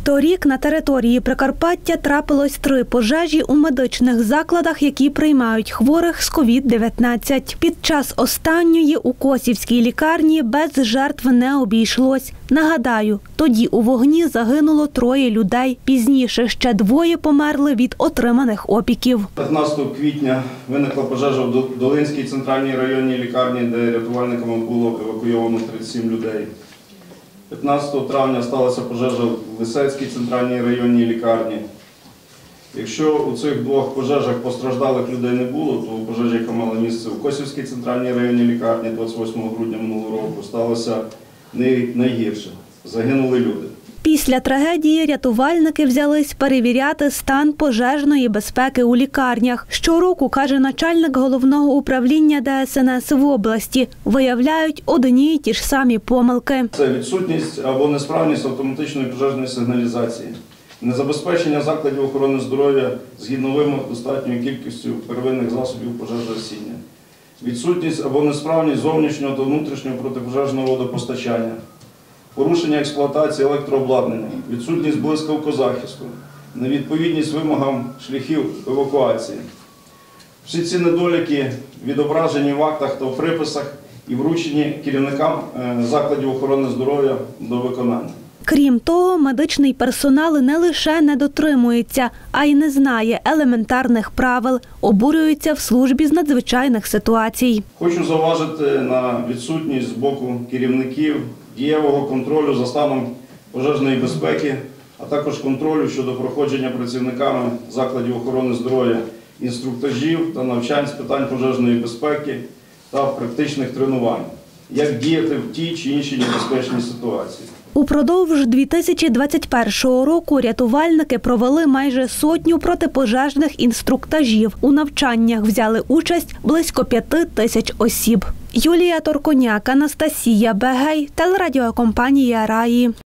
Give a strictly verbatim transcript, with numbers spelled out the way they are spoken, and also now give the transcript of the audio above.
Торік на території Прикарпаття трапилось три пожежі у медичних закладах, які приймають хворих з ковід дев'ятнадцять. Під час останньої у Косівській лікарні без жертв не обійшлось. Нагадаю, тоді у вогні загинуло троє людей. Пізніше ще двоє померли від отриманих опіків. п'ятнадцятого квітня виникла пожежа в Долинській центральній районній лікарні, де рятувальниками було евакуйовано тридцять сім людей. п'ятнадцятого травня сталася пожежа в Лисецькій центральній районній лікарні. Якщо у цих двох пожежах постраждалих людей не було, то пожежа, яка мала місце у Косівській центральній районній лікарні двадцять восьмого грудня минулого року, сталося найгірше. Загинули люди. Після трагедії рятувальники взялись перевіряти стан пожежної безпеки у лікарнях. Щороку, каже начальник головного управління Де Ес Ен Ес в області, виявляють одні й ті ж самі помилки. Це відсутність або несправність автоматичної пожежної сигналізації, незабезпечення закладів охорони здоров'я згідно вимог достатньою кількістю первинних засобів пожежогасіння, відсутність або несправність зовнішнього та внутрішнього протипожежного водопостачання, порушення експлуатації електрообладнання, відсутність блискавкозахисту, невідповідність вимогам шляхів евакуації. Всі ці недоліки відображені в актах та в приписах і вручені керівникам закладів охорони здоров'я до виконання. Крім того, медичний персонал не лише не дотримується, а й не знає елементарних правил, обурюються в службі з надзвичайних ситуацій. Хочу зауважити на відсутність з боку керівників дієвого контролю за станом пожежної безпеки, а також контролю щодо проходження працівниками закладів охорони здоров'я інструктажів та навчань з питань пожежної безпеки та практичних тренувань, як діяти в тій чи іншій небезпечній ситуації. Упродовж дві тисячі двадцять першого року рятувальники провели майже сотню протипожежних інструктажів. У навчаннях взяли участь близько п'яти тисяч осіб. Юлія Торконяк, Анастасія Бегей, телерадіокомпанія «Раї».